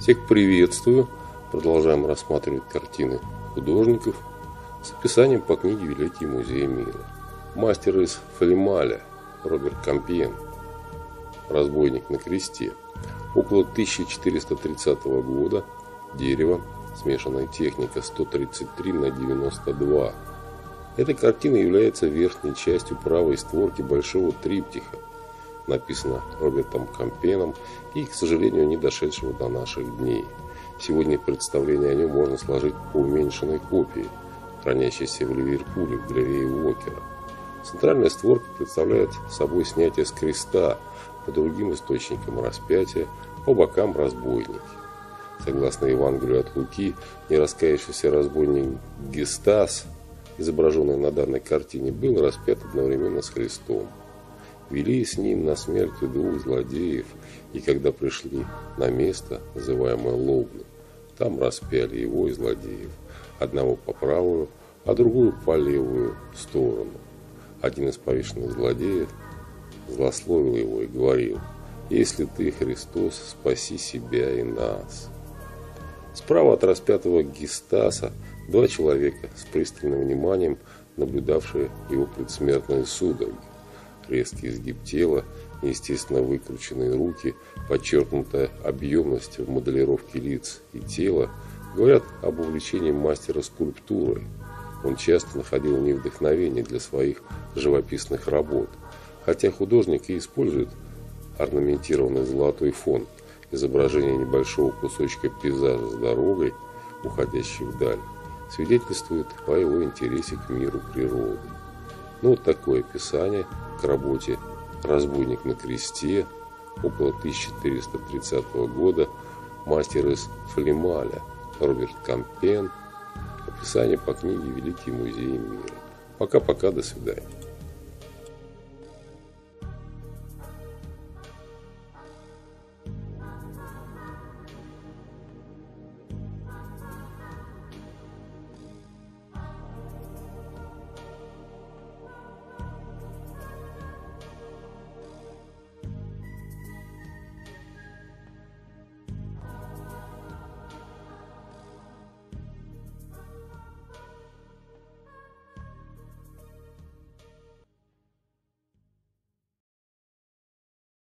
Всех приветствую! Продолжаем рассматривать картины художников с описанием по книге «Великие музеи мира». Мастер из Фалемаля Роберт Кампьен. Разбойник на кресте. Около 1430 года. Дерево. Смешанная техника 133×92. Эта картина является верхней частью правой створки большого триптиха, написано Робертом Кампьеном и, к сожалению, не дошедшего до наших дней. Сегодня представление о нем можно сложить по уменьшенной копии, хранящейся в Ливерпуле в галерее Уокера. Центральная створка представляет собой снятие с креста, по другим источникам распятия, по бокам разбойники. Согласно Евангелию от Луки, нераскаявшийся разбойник Гестас, изображенный на данной картине, был распят одновременно с Христом. Вели с ним на смерть двух злодеев, и когда пришли на место, называемое Лобным, там распяли его и злодеев, одного по правую, а другую по левую сторону. Один из повешенных злодеев злословил его и говорил: «Если ты, Христос, спаси себя и нас». Справа от распятого Гестаса два человека с пристальным вниманием, наблюдавшие его предсмертные судороги. Резкий изгиб тела, естественно выкрученные руки, подчеркнутая объемность в моделировке лиц и тела говорят об увлечении мастера скульптурой. Он часто находил в ней вдохновение для своих живописных работ, хотя художник и использует орнаментированный золотой фон, изображение небольшого кусочка пейзажа с дорогой, уходящей вдаль, свидетельствует о его интересе к миру природы. Ну, вот такое описание к работе «Разбойник на кресте» около 1430 года, мастер из Фалемаля Роберт Кампьен. Описание по книге «Великие музеи мира». Пока-пока, до свидания.